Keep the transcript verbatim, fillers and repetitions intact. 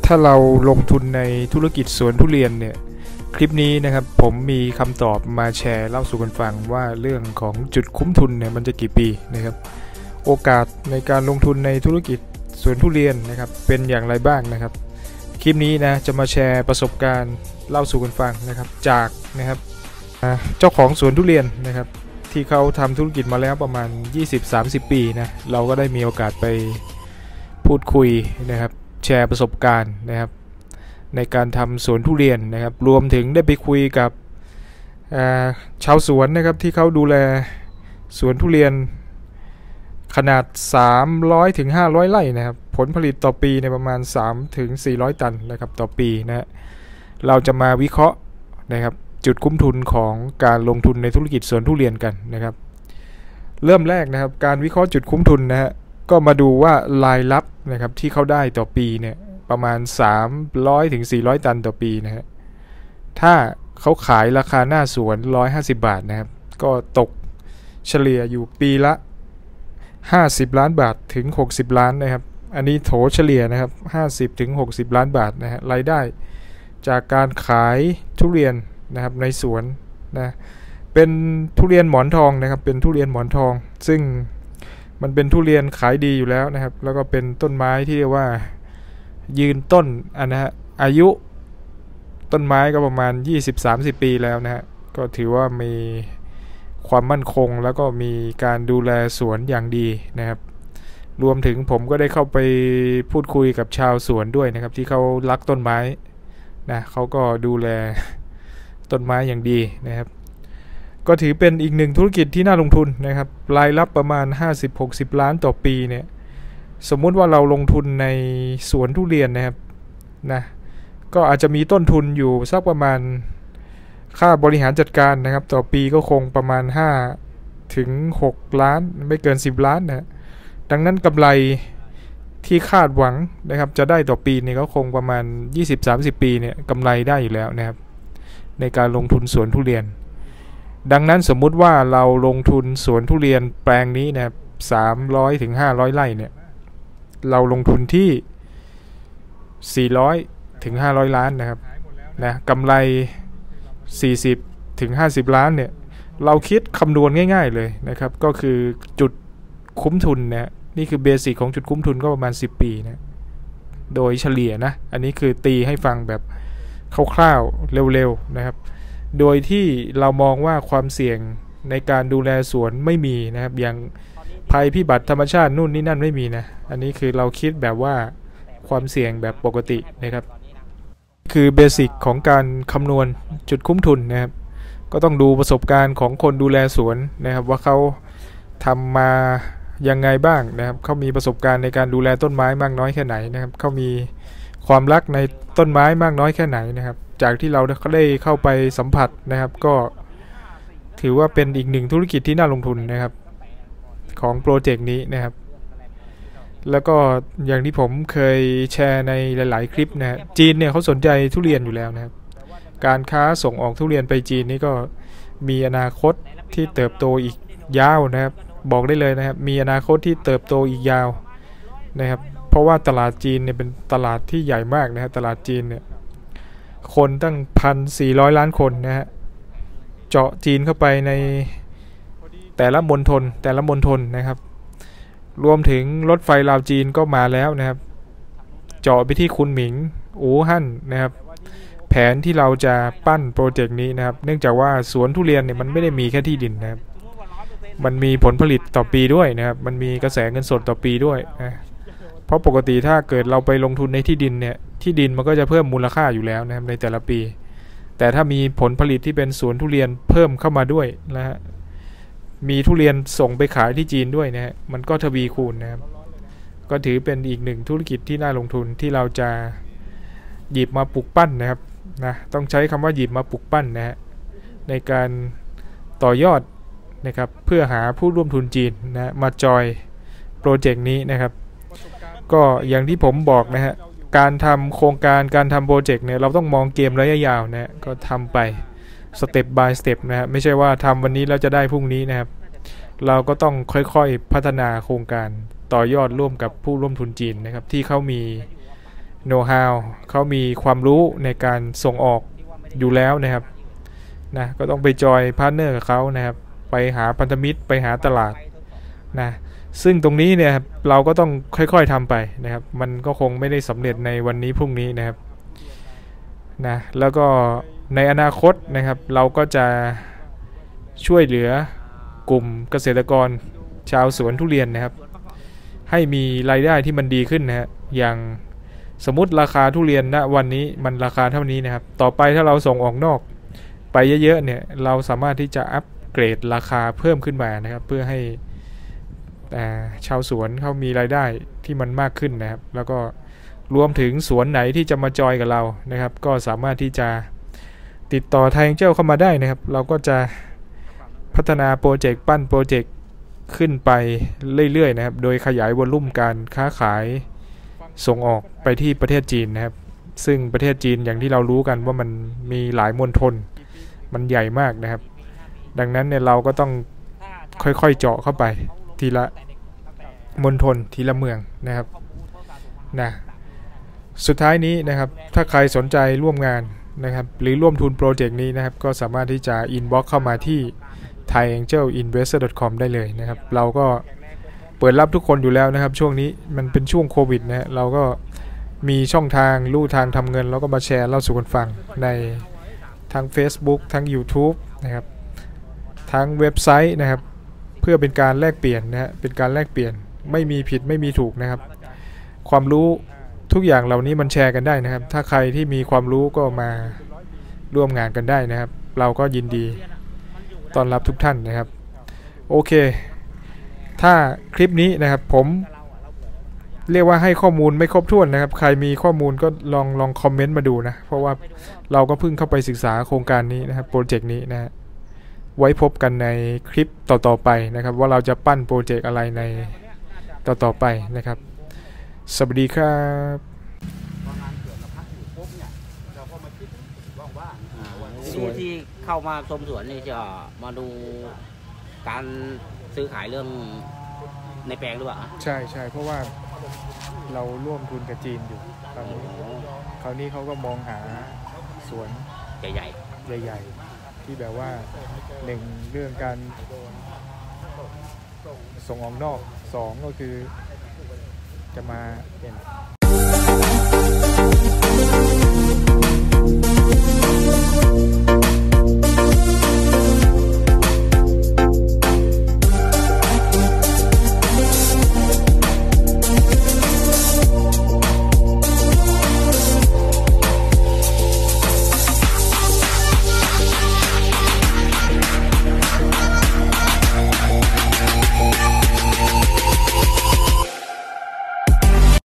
ถ้าเราลงทุนในธุรกิจสวนทุเรียนเนี่ยคลิปนี้นะครับผมมีคำตอบมาแชร์เล่าสู่กันฟังว่าเรื่องของจุดคุ้มทุนเนี่ยมันจะกี่ปีนะครับโอกาสในการลงทุนในธุรกิจสวนทุเรียนนะครับเป็นอย่างไรบ้างนะครับคลิปนี้นะจะมาแชร์ประสบการณ์เล่าสู่กันฟังนะครับจากนะครับเจ้าของสวนทุเรียนนะครับที่เขาทำธุรกิจมาแล้วประมาณ ยี่สิบถึงสามสิบ ปีนะเราก็ได้มีโอกาสไปพูดคุยนะครับแชร์ประสบการณ์นะครับในการทำสวนทุเรียนนะครับรวมถึงได้ไปคุยกับชาวสวนนะครับที่เขาดูแลสวนทุเรียนขนาดสามร้อยถึงห้าร้อยไร่นะครับผลผลิตต่อปีในประมาณสามถึงสี่ร้อยตันนะครับต่อปีนะเราจะมาวิเคราะห์นะครับจุดคุ้มทุนของการลงทุนในธุรกิจสวนทุเรียนกันนะครับเริ่มแรกนะครับการวิเคราะห์จุดคุ้มทุนนะฮะก็มาดูว่ารายรับนะครับที่เขาได้ต่อปีเนี่ยประมาณสามร้อยถึงสี่ร้อยตันต่อปีนะฮะถ้าเขาขายราคาหน้าสวนหนึ่งร้อยห้าสิบบาทนะครับก็ตกเฉลี่ยอยู่ปีละห้าสิบล้านบาทถึงหกสิบล้านนะครับอันนี้โถเฉลี่ยนะครับห้าสิบถึงหกสิบล้านบาทนะฮะรายได้จากการขายทุเรียนนะครับในสวนนะเป็นทุเรียนหมอนทองนะครับเป็นทุเรียนหมอนทองซึ่งมันเป็นทุเรียนขายดีอยู่แล้วนะครับแล้วก็เป็นต้นไม้ที่เรียกว่ายืนต้นอันนะฮะอายุต้นไม้ก็ประมาณ ยี่สิบถึงสามสิบ ปีแล้วนะฮะก็ถือว่ามีความมั่นคงแล้วก็มีการดูแลสวนอย่างดีนะครับรวมถึงผมก็ได้เข้าไปพูดคุยกับชาวสวนด้วยนะครับที่เขารักต้นไม้นะเขาก็ดูแลต้นไม้อย่างดีนะครับก็ถือเป็นอีกหนึ่งธุรกิจที่น่าลงทุนนะครับรายรับประมาณ ห้าสิบถึงหกสิบ ล้านต่อปีเนี่ยสมมุติว่าเราลงทุนในสวนทุเรียนนะครับนะก็อาจจะมีต้นทุนอยู่สักประมาณค่าบริหารจัดการนะครับต่อปีก็คงประมาณห้าถึงหกล้านไม่เกินสิบล้านนะดังนั้นกำไรที่คาดหวังนะครับจะได้ต่อปีเนี่ยก็คงประมาณ ยี่สิบถึงสามสิบ ปีเนี่ยกำไรได้อยู่แล้วนะครับในการลงทุนสวนทุเรียนดังนั้นสมมุติว่าเราลงทุนสวนทุเรียนแปลงนี้นะครับสามร้อยถึงห้าร้อยไร่เนี่ยเราลงทุนที่สี่ร้อยถึงห้าร้อยล้านนะครับนะกำไรสี่สิบถึงห้าสิบล้านเนี่ยเราคิดคำนวณง่ายๆเลยนะครับก็คือจุดคุ้มทุนนะนี่คือเบสิกของจุดคุ้มทุนก็ประมาณสิบปีนะโดยเฉลี่ยนะอันนี้คือตีให้ฟังแบบคร่าวๆเร็วๆนะครับโดยที่เรามองว่าความเสี่ยงในการดูแลสวนไม่มีนะครับอย่างภัยพิบัติธรรมชาตินู่นนี่นั่นไม่มีนะอันนี้คือเราคิดแบบว่าความเสี่ยงแบบปกตินะครับคือเบสิกของการคำนวณจุดคุ้มทุนนะครับก็ต้องดูประสบการณ์ของคนดูแลสวนนะครับว่าเขาทำมายังไงบ้างนะครับเขามีประสบการณ์ในการดูแลต้นไม้มากน้อยแค่ไหนนะครับเขามีความรักในต้นไม้มากน้อยแค่ไหนนะครับจากที่เราได้เข้าไปสัมผัสนะครับก็ถือว่าเป็นอีกหนึ่งธุรกิจที่น่าลงทุนนะครับของโปรเจกต์นี้นะครับแล้วก็อย่างที่ผมเคยแชร์ในหลายๆคลิปนะจีนเนี่ยเขาสนใจทุเรียนอยู่แล้วนะครับการค้าส่งออกทุเรียนไปจีนนี่ก็มีอนาคตที่เติบโตอีกยาวนะครับบอกได้เลยนะครับมีอนาคตที่เติบโตอีกยาวนะครับเพราะว่าตลาดจีนเนี่ยเป็นตลาดที่ใหญ่มากนะครับตลาดจีนเนี่ยคนตั้ง หนึ่งพันสี่ร้อย ล้านคนนะฮะเจาะจีนเข้าไปในแต่ละมณฑลแต่ละมณฑลนะครับรวมถึงรถไฟลาวจีนก็มาแล้วนะครับเจาะไปที่คุนหมิงอู่ฮั่นนะครับแผนที่เราจะปั้นโปรเจกต์นี้นะครับเนื่องจากว่าสวนทุเรียนเนี่ยมันไม่ได้มีแค่ที่ดินนะครับมันมีผลผลิตต่อปีด้วยนะครับมันมีกระแสเงินสดต่อปีด้วยนะเพราะปกติถ้าเกิดเราไปลงทุนในที่ดินเนี่ยที่ดินมันก็จะเพิ่มมูลค่าอยู่แล้วนะครับในแต่ละปีแต่ถ้ามีผลผลิตที่เป็นสวนทุเรียนเพิ่มเข้ามาด้วยนะฮะมีทุเรียนส่งไปขายที่จีนด้วยนะฮะมันก็ทวีคูณนะครับก็ถือเป็นอีกหนึ่งธุรกิจที่น่าลงทุนที่เราจะหยิบมาปลูกปั้นนะครับนะต้องใช้คำว่าหยิบมาปลูกปั้นนะฮะในการต่อยอดนะครับเพื่อหาผู้ร่วมทุนจีนนะมาจอยโปรเจกต์นี้นะครับก็อย่างที่ผมบอกนะฮะการทำโครงการการทำโปรเจกต์เนี่ยเราต้องมองเกมระยะยาวนะก็ทำไปสเต็ป by สเต็ปนะฮะไม่ใช่ว่าทำวันนี้แล้วจะได้พรุ่งนี้นะครับเราก็ต้องค่อยๆพัฒนาโครงการต่อยอดร่วมกับผู้ร่วมทุนจีนนะครับที่เขามี know how เขามีความรู้ในการส่งออกอยู่แล้วนะครับนะก็ต้องไปจอยพาร์ทเนอร์กับเขานะครับไปหาพันธมิตรไปหาตลาดนะซึ่งตรงนี้เนี่ยเราก็ต้องค่อยๆทำไปนะครับมันก็คงไม่ได้สำเร็จในวันนี้พรุ่งนี้นะครับนะแล้วก็ในอนาคตนะครับเราก็จะช่วยเหลือกลุ่มเกษตรกรชาวสวนทุเรียนนะครับให้มีรายได้ที่มันดีขึ้นนะฮะอย่างสมมติราคาทุเรียนณวันนี้มันราคาเท่านี้นะครับต่อไปถ้าเราส่งออกนอกไปเยอะๆเนี่ยเราสามารถที่จะอัปเกรดราคาเพิ่มขึ้นมานะครับเพื่อให้ชาวสวนเขามีรายได้ที่มันมากขึ้นนะครับแล้วก็รวมถึงสวนไหนที่จะมาจอยกับเรานะครับก็สามารถที่จะติดต่อไทยแองเจิลเข้ามาได้นะครับเราก็จะพัฒนาโปรเจกต์ปั้นโปรเจกต์ขึ้นไปเรื่อยๆนะครับโดยขยายวอลลุ่มการค้าขายส่งออกไปที่ประเทศจีนนะครับซึ่งประเทศจีนอย่างที่เรารู้กันว่ามันมีหลายมณฑลมันใหญ่มากนะครับดังนั้นเนี่ยเราก็ต้องค่อยๆเจาะเข้าไปทีละมณฑลทีละเมืองนะครับนะสุดท้ายนี้นะครับถ้าใครสนใจร่วมงานนะครับหรือร่วมทุนโปรเจกต์นี้นะครับก็สามารถที่จะอินบ็อกซ์เข้ามาที่ ไทยแองเจิลอินเวสเตอร์ ดอท คอม ได้เลยนะครับเราก็เปิดรับทุกคนอยู่แล้วนะครับช่วงนี้มันเป็นช่วงโควิดนะฮะเราก็มีช่องทางลู่ทางทำเงินแล้วก็มาแชร์เล่าสู่กันฟังในทั้ง Facebook ทั้ง YouTube นะครับทั้งเว็บไซต์นะครับเพื่อเป็นการแลกเปลี่ยนนะฮะเป็นการแลกเปลี่ยนไม่มีผิดไม่มีถูกนะครับความรู้ทุกอย่างเหล่านี้มันแชร์กันได้นะครับถ้าใครที่มีความรู้ก็มาร่วมงานกันได้นะครับเราก็ยินดีต้อนรับทุกท่านนะครับโอเคถ้าคลิปนี้นะครับผมเรียกว่าให้ข้อมูลไม่ครบถ้วนนะครับใครมีข้อมูลก็ลองลองคอมเมนต์มาดูนะเพราะว่าเราก็เพิ่งเข้าไปศึกษาโครงการนี้นะครับโปรเจกต์นี้นะฮะไว้พบกันในคลิปต่อๆไปนะครับว่าเราจะปั้นโปรเจกต์อะไรในต่อๆไปนะครับสวัสดีครับที่ที่เข้ามาชมสวนนี่จะมาดูการซื้อขายเรื่องในแปลงหรือเปล่าใช่ใช่เพราะว่าเราร่วมทุนกับจีนอยู่คราวนี้คราวนี้เขาก็มองหาสวนใหญ่ๆใหญ่ๆที่แบบว่าหนึ่งเรื่องการส่งออกนอกสองก็คือจะมาเป็น